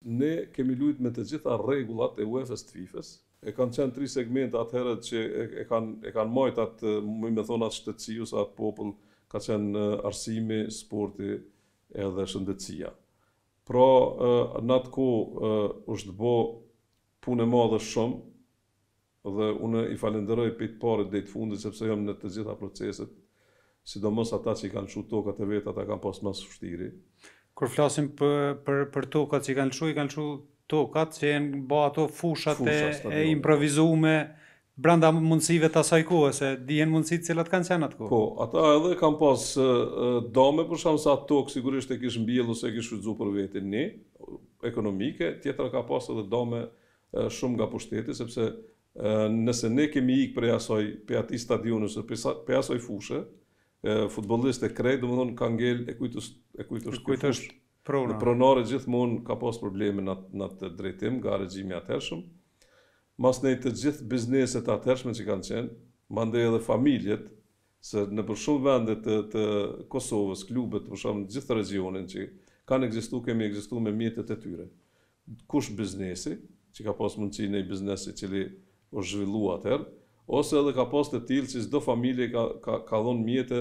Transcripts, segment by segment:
ne kemi luajtur me të gjitha rregullat e UEFA-s të FIFA-s. E kanë qenë 3 segmente atëherë që e kanë marrë atë, më me thonë atë shtetësiu sa atë popull, ka qenë arsimi, sporti edhe shëndetësia. Pra, në atë kohë është bë punë e madhe shumë dhe unë i falenderoj për të parë deri të fundit sepse jam në të gjitha proceset, sidomos ata që i kanë lëshu tokat e vetë, ata kanë pas mas vështiri. Kur flasim për tokat që i kanë lëshu tokat që janë bë ato fushat e improvizume brenda mundësive të asaj kohe, se dihen mundësitë cilat kanë qenë atë kohë. Po, ata edhe kanë pas dame për shkak se ato tokë sigurisht e kish mbjellë ose e kish shfrytzuar për veten ne, ekonomike, tjetra ka pas edhe dame shumë nga pushteti, sepse nëse ne kemi ikë për atij stadioni ose për asaj fushë, futbollistë e krejt, domethënë ka ngel e kujtosh prona. Në pronare gjithmonë ka pas probleme në atë drejtim nga regjimi i atëhershëm. Mas ne të gjithë bizneset e atëhershme që kanë qenë, mandej edhe familjet, se në për shumë vende të Kosovës, klubet, për shembull në gjithë rajonin që kanë kemi ekzistuar me mjetet e tyre. Kush biznesi, që ka pas mundësi në biznesi i cili është zhvilluar atëherë, ose edhe ka pas të tillë që çdo familje ka dhënë mjete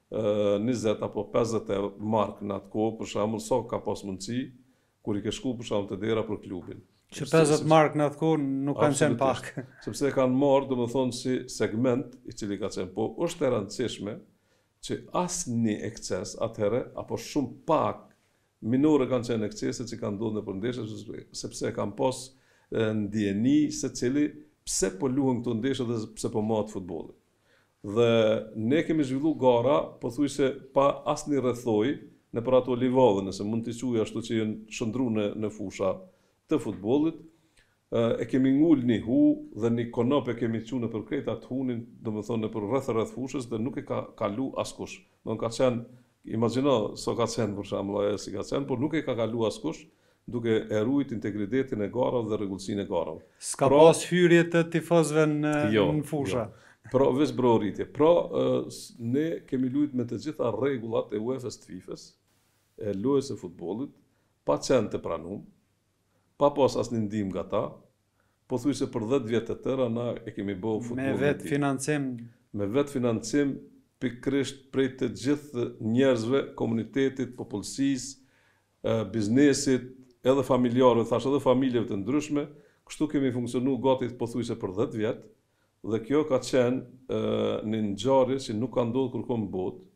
20 apo 50 mark në atë kohë, për shembull, sa ka pas mundësi kur i ke shku për shembull të dera për klubin. Që 50 mark në atë kohë nuk kanë qenë pak. Sepse kanë marrë, domethënë, si segment i cili ka qenë, po është e rëndësishme që asnjë ekces atëherë apo shumë pak minore kanë qenë ekceset që kanë ndodhur nëpër ndeshje, sepse kanë pas ndjeni secili pse po luhen këto ndeshje dhe pse po mahet futbolli. Dhe ne kemi zhvilluar gara, pothuajse pa asnjë rrethoj nëpër ato livadhe, nëse mund t'i quaj ashtu që janë shndruar në fusha të futbollit, e kemi ngul një hu dhe një konop e kemi çuar nëpër krejt atë hunin, domethënë nëpër rreth fushës dhe nuk e ka kalu askush. Don ka qenë, imagjino sa ka qenë për shembull ajo si ka qenë, por nuk e ka kalu askush, duke e ruajt integritetin e garave dhe rregullsinë e garave. S'ka pas hyrje të tifozëve në fusha. Jo. Pra, veç rritje. Pra, ne kemi luajtur me të gjitha rregullat e UEFA-s të FIFA-s, e lojës së futbollit, pa qenë të pranuar, pa pas asnjë ndihmë nga ta, pothuajse për 10 vjet të tëra na e kemi bëu futbollin. Me vetë financim. Me vetë financim, pikërisht prej të gjithë njerëzve, komunitetit, popullsisë, biznesit, edhe familjarëve, thash edhe familjeve të ndryshme, kështu kemi funksionuar gati pothuajse për 10 vjet, dhe kjo ka qenë një ngjarje që nuk ka ndodhur kurrë në botë.